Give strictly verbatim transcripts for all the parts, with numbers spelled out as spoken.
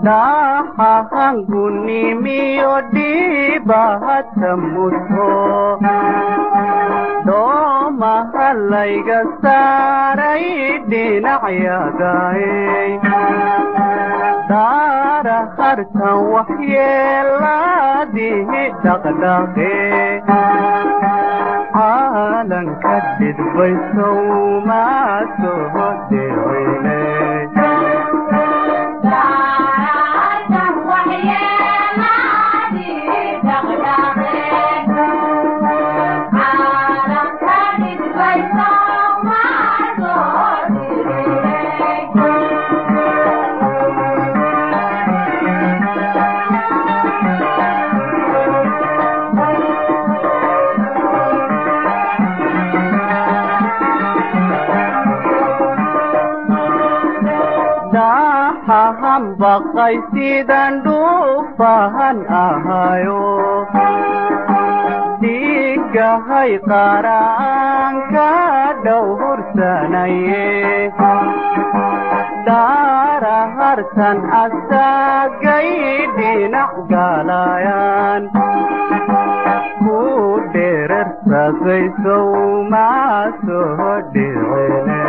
Dahanguni miyo di bahatamutho Do mahalay gasaray dinayagay Dara hartan wahyela dihi daqdaqe Alan kadid baysaw maso dirine Haham bakay sidan dupahan ahayo Digahay karaan kadauhur sanaye Daraharsan asagay dinak galayan Kuderer sagay saumaso direne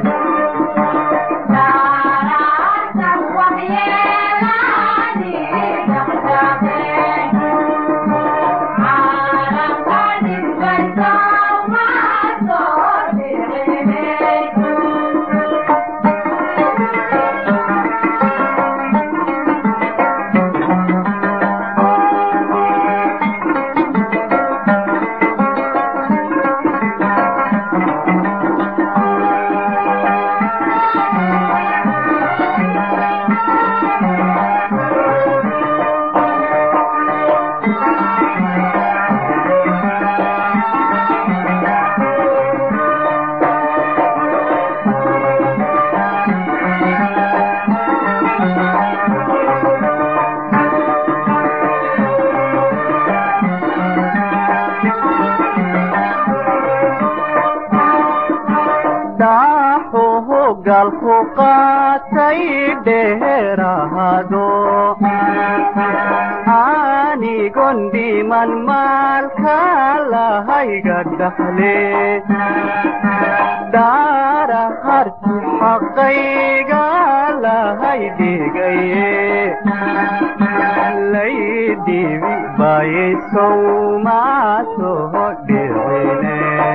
galku qaatay dheeraado anigon dhiman maalka lahayga dhaxle daara harti xaqayga lahay dhigaye laydibi bayay sowmaaso dhicine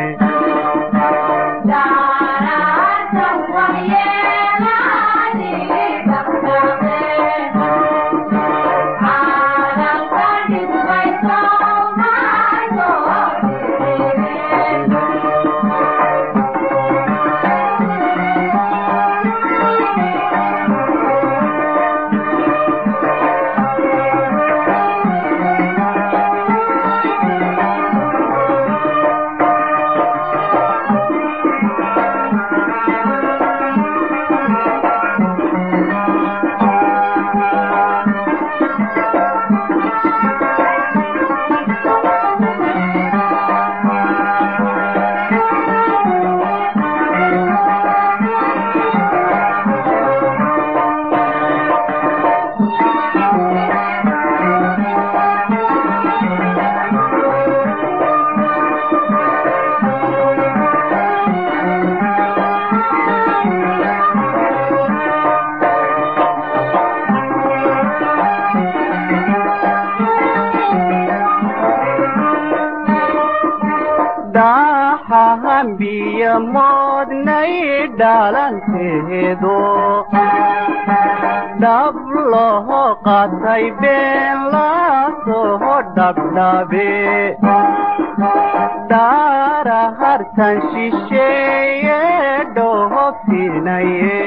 biya modnay dhalanteedo dhab loo qatay been lasoo dhabdhabe daara hartan shisheeye dhoofinaye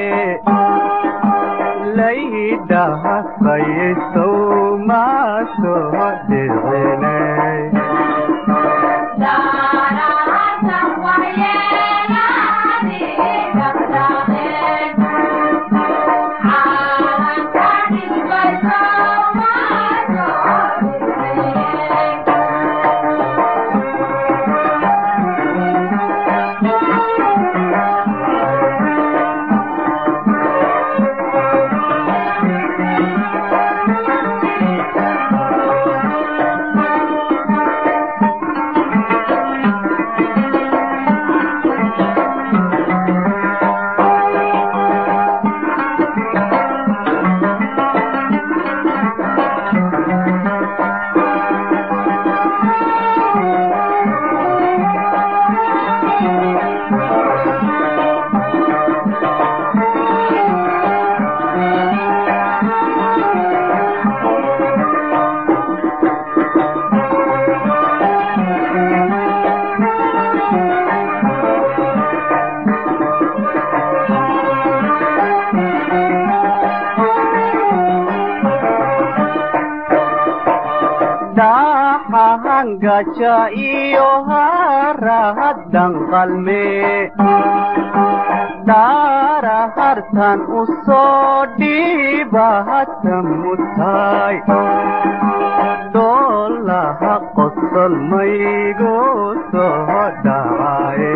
laydhahafayay sowmaasoo dhicine gaja iyo harahadan qalme daara hartan u soo dhiibahata mutay doolaha qosol maygu soo dhacaye